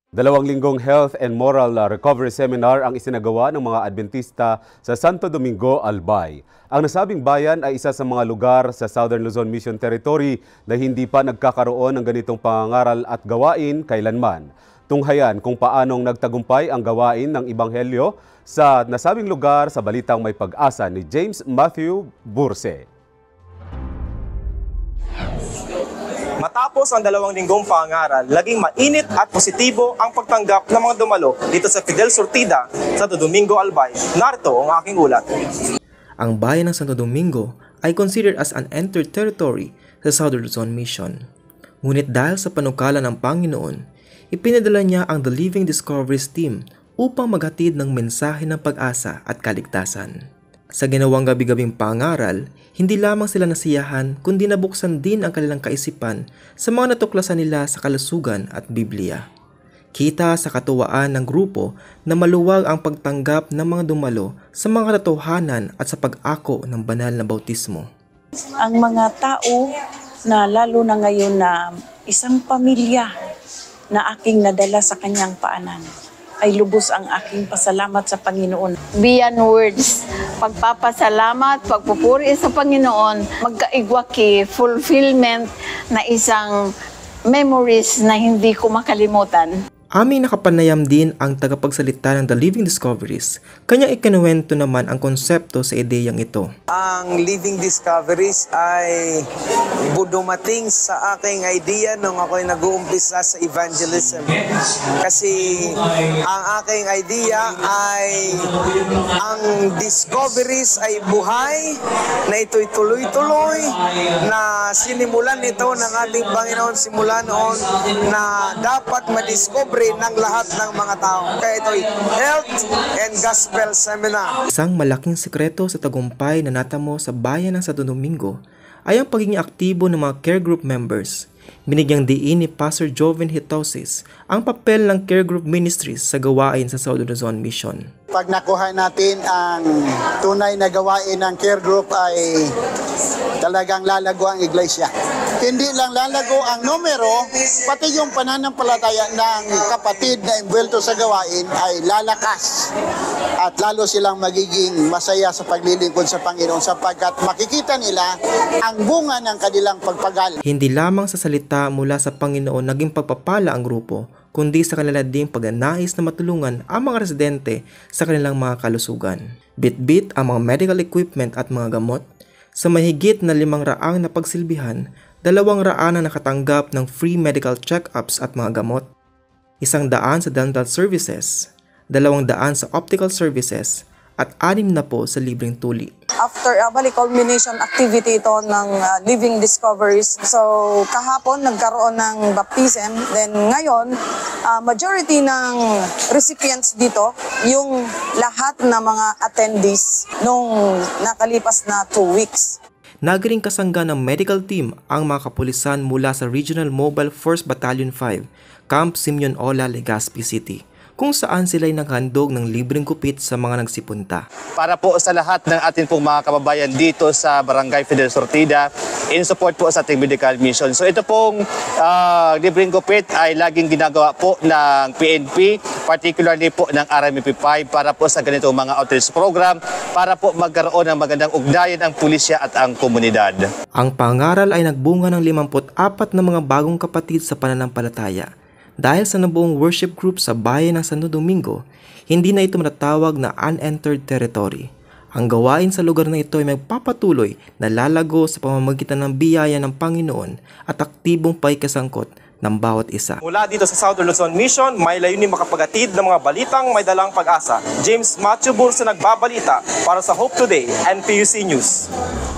2 linggong Health and Moral Recovery Seminar ang isinagawa ng mga Adventista sa Santo Domingo, Albay. Ang nasabing bayan ay isa sa mga lugar sa Southern Luzon Mission Territory na hindi pa nagkakaroon ng ganitong pangangaral at gawain kailanman. Tunghayan kung paanong nagtagumpay ang gawain ng Ebanghelyo sa nasabing lugar sa Balitang May Pag-asa ni James Matthew Burse. Matapos ang 2 linggong pangaral, laging mainit at positibo ang pagtanggap ng mga dumalo dito sa Fidel Surtida, Santo Domingo, Albay. Narito ang aking ulat. Ang bayan ng Santo Domingo ay considered as an entered territory sa Southern Luzon Mission. Ngunit dahil sa panukala ng Panginoon, ipinadala niya ang The Living Discoveries Team upang maghatid ng mensahe ng pag-asa at kaligtasan. Sa ginawang gabi-gabing pangaral, hindi lamang sila nasiyahan kundi nabuksan din ang kanilang kaisipan sa mga natuklasan nila sa kalusugan at Biblia. Kita sa katuwaan ng grupo na maluwag ang pagtanggap ng mga dumalo sa mga katotohanan at sa pag-ako ng banal na bautismo. Ang mga tao na lalo na ngayon na isang pamilya na aking nadala sa kanyang paanan, ay lubos ang aking pasalamat sa Panginoon. Beyond words, pagpapasalamat, pagpupuri sa Panginoon, magkaigwaki, fulfillment na isang memories na hindi ko makalimutan. Aming nakapanayam din ang tagapagsalita ng The Living Discoveries. Kanyang ikinuwento naman ang konsepto sa ideyang ito. Ang Living Discoveries ay dumating sa aking idea nung ako'y nag-uumpisa sa evangelism. Kasi ang aking idea ay ang discoveries ay buhay, na ito'y tuloy-tuloy, na sinimulan ito ng ating Panginoon simula noon na dapat madiscover ng lahat ng mga tao. Kaya ito'y Health and Gospel Seminar. Isang malaking sekreto sa tagumpay na natamo sa bayan ng Santo Domingo ay ang pagiging aktibo ng mga care group members. Binigyang diin ni Pastor Joven Hitosis ang papel ng care group ministries sa gawain sa Southern Luzon Mission. Pag nakuha natin ang tunay na gawain ng care group ay talagang lalago ang iglesia. Hindi lang lalago ang numero, pati yung pananampalataya ng kapatid na imbwelto sa gawain ay lalakas. At lalo silang magiging masaya sa paglilingkod sa Panginoon sapagkat makikita nila ang bunga ng kanilang pagpagal. Hindi lamang sa salita mula sa Panginoon naging pagpapala ang grupo, kundi sa kanila ding pagnanais na matulungan ang mga residente sa kanilang mga kalusugan. Bit-bit ang mga medical equipment at mga gamot. Sa mahigit na 500 na pagsilbihan, 200 na nakatanggap ng free medical check-ups at mga gamot, 100 sa dental services, 200 sa optical services, at 6 na po sa libreng tuli. After culmination activity ito ng Living Discoveries. So kahapon nagkaroon ng baptism. Then ngayon, majority ng recipients dito, yung lahat ng mga attendees nung nakalipas na 2 weeks. Naging kasangga ng medical team ang mga kapulisan mula sa Regional Mobile Force Battalion 5, Camp Simeon Ola, Legazpi City, kung saan sila'y naghandog ng libreng kupit sa mga nagsipunta. Para po sa lahat ng ating pong mga kababayan dito sa Barangay Fidel Surtida, in support po sa ating medical mission. So ito pong libreng kupit ay laging ginagawa po ng PNP, particularly po ng RMP5 para po sa ganitong mga outreach program, para po magkaroon ng magandang ugnayan ang pulisya at ang komunidad. Ang pangaral ay nagbunga ng 54 na mga bagong kapatid sa pananampalataya. Dahil sa nabuong worship group sa bayan ng Santo Domingo, hindi na ito matatawag na unentered territory. Ang gawain sa lugar na ito ay magpapatuloy na lalago sa pamamagitan ng biyaya ng Panginoon at aktibong paikasangkot ng bawat isa. Mula dito sa Southern Luzon Mission, may layunin makapagatid ng mga balitang may dalang pag-asa. James Matthew Burse nagbabalita para sa Hope Today and PUC News.